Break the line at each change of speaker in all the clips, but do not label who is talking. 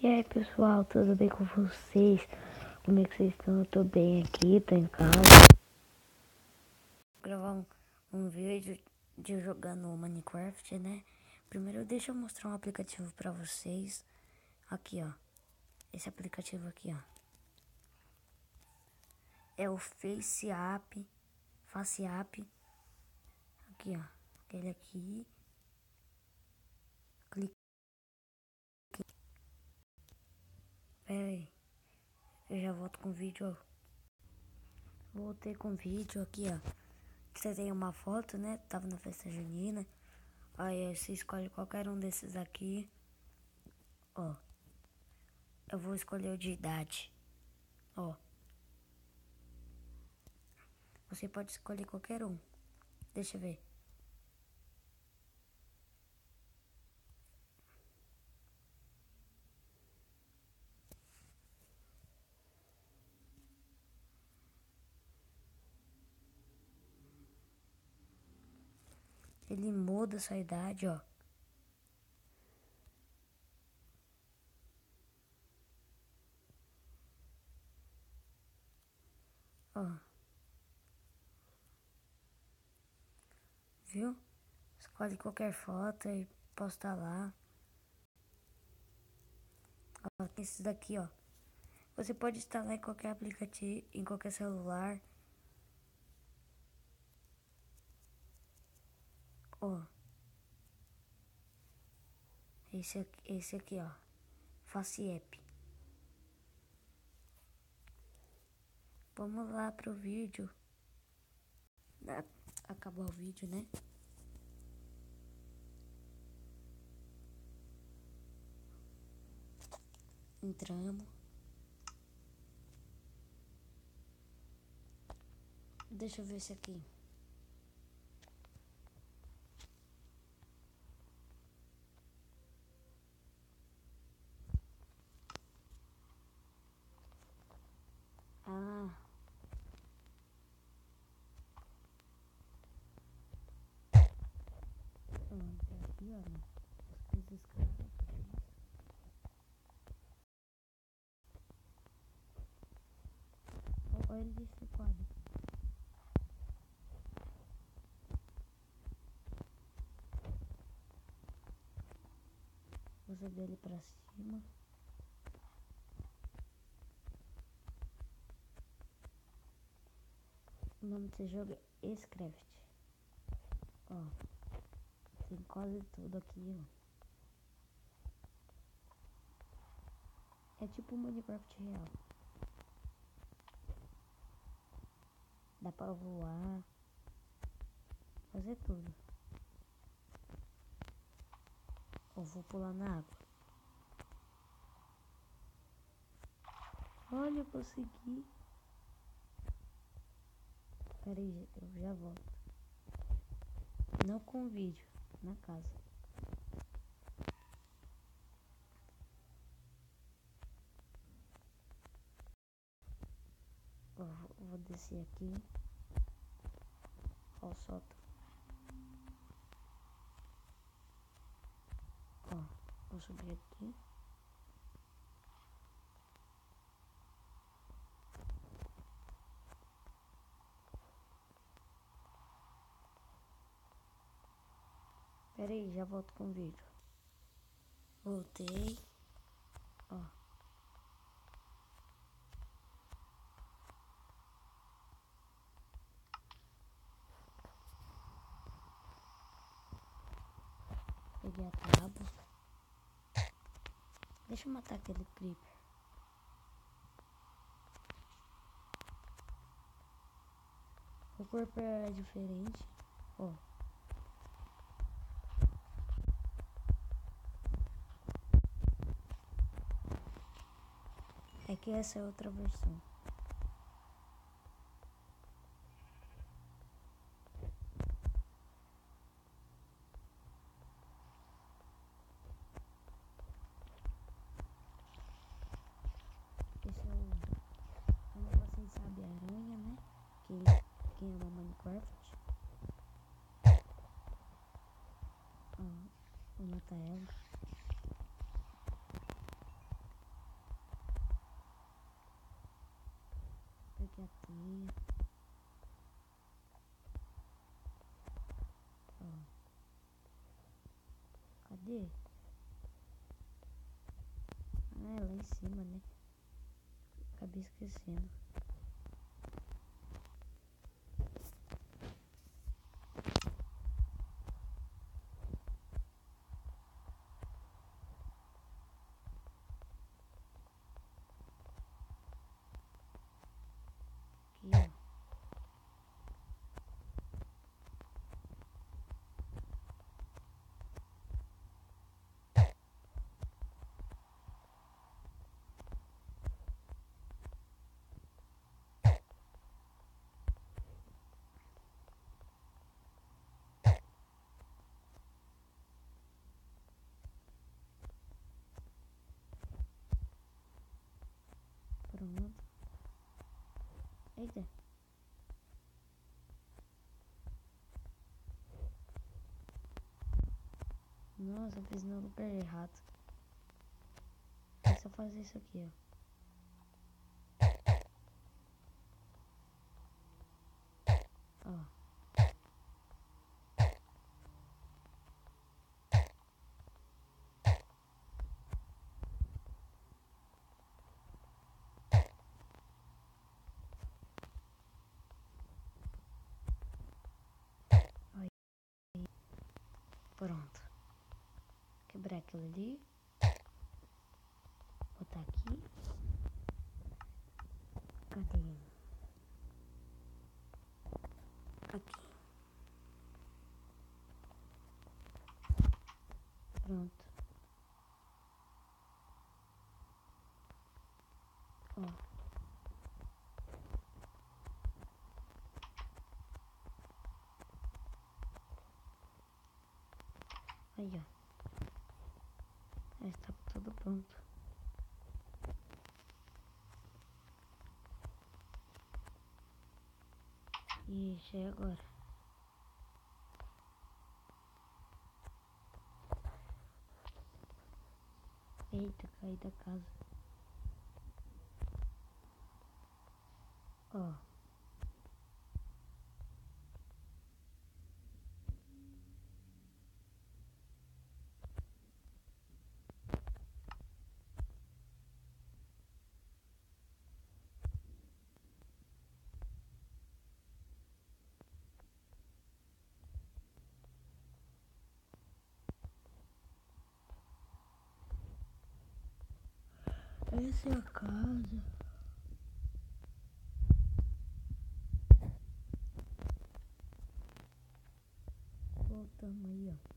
E aí pessoal, tudo bem com vocês? Como é que vocês estão? Eu tô bem aqui, tô em casa. Vou gravar um vídeo de eu jogando Minecraft, né? Primeiro deixa eu mostrar um aplicativo pra vocês. Aqui ó, esse aplicativo aqui ó. É o FaceApp. Aqui ó, aquele aqui. Clique. Pera aí, eu já volto com o vídeo ó. Voltei com o vídeo aqui ó. Você tem uma foto, né? Tava na festa junina. Aí você escolhe qualquer um desses aqui. Ó. Eu vou escolher o de idade. Ó. Você pode escolher qualquer um. Deixa eu ver. Ele muda a sua idade, ó. Ó. Viu? Escolhe qualquer foto e posta lá. Ó, tem esses daqui, ó. Você pode instalar em qualquer aplicativo, em qualquer celular. Ó. Esse aqui, ó. FaceApp. Vamos lá pro vídeo. Acabou o vídeo, né? Entramos. Deixa eu ver esse aqui. Ah. Tem aqui, ó. As coisas caras. Olha ele desse quadro. Você dele pra cima. O nome desse jogo é Scraft. Ó. Tem quase tudo aqui, ó. É tipo um Minecraft real. Dá pra voar. Fazer tudo. Eu vou pular na água. Olha, eu consegui. Pera aí, eu já volto. Não com vídeo, na casa. Vou descer aqui. Ó, solta. Ó, vou subir aqui. Pera aí, já volto com o vídeo. Voltei. Ó. Peguei a tábua. Deixa eu matar aquele creeper. O corpo é diferente. Ó. É que essa é outra versão. Esse é o... Como vocês sabem, a aranha, né? Quem ama Minecraft. Ó, vou matar ela. aqui a teia. Ó. Cadê? Ah, é lá em cima, né? Acabei esquecendo. Aqui, ó. Pronto. Eita. Nossa, eu fiz no lugar errado. É só fazer isso aqui, ó. Ó. Aí. Pronto. Quebrar aquilo ali. Botar aqui. Cadê? Aqui. Pronto. Ó. Aí, ó. Já está tudo pronto. Ixi, é agora. Eita, caí da casa. Ó. Essa é a casa. Voltamos aí, ó.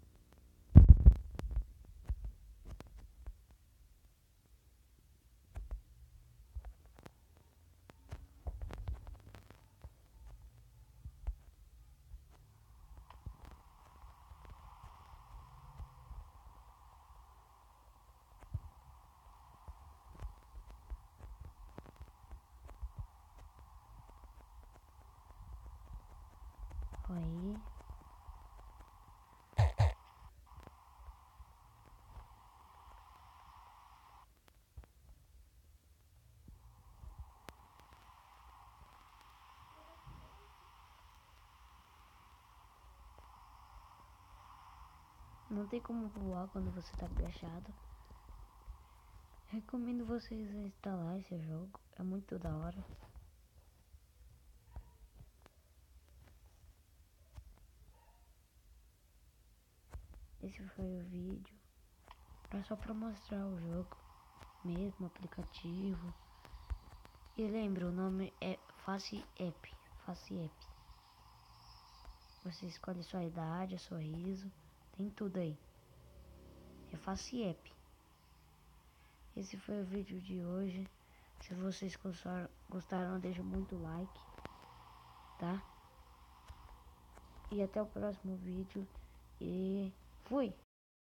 Aí. Não tem como voar quando você tá agachado. Recomendo vocês instalar esse jogo. É muito da hora. Esse foi o vídeo. É só pra mostrar o jogo mesmo, aplicativo. E lembra, o nome é Face App. Face App. Você escolhe sua idade, sorriso. Tem tudo aí. É Face App. Esse foi o vídeo de hoje. Se vocês gostaram, deixa muito like, tá? E até o próximo vídeo. E fui!